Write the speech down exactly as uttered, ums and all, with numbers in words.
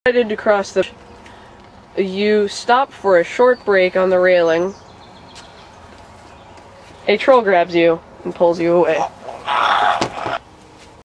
Decided to cross the... You stop for a short break on the railing. A troll grabs you and pulls you away.